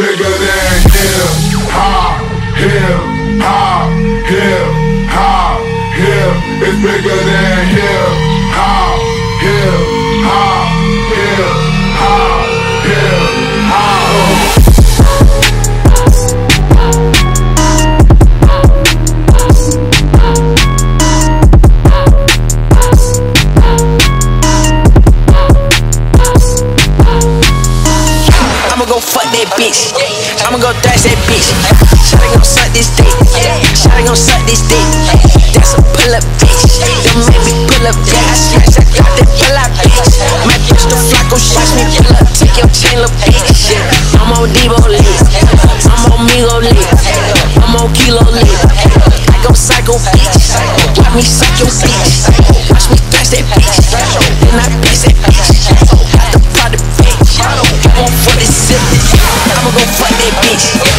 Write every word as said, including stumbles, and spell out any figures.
bigger than hip hop, hip hop, hip hop, hip. It's bigger than hip hop, hip hop, hip hop, hip hop. I'ma go fuck that bitch. I'ma go thrash that bitch. Shawty gon' suck this dick. Shawty gon' suck this dick. That's a pull up bitch. Don't make me pull up, yeah. I smash, I got that pull up bitch. My bitch the flock gon' watch me pull up. Take your chain, little bitch. I'm on Devo lit. I'm on Migo lit. I'm on Kilo lit. I go psycho bitch. Watch me suck your bitch. Watch me thrash that bitch. Then I piss that bitch. Got the product bitch. I'm on for this zip. I'ma go fuck that bitch.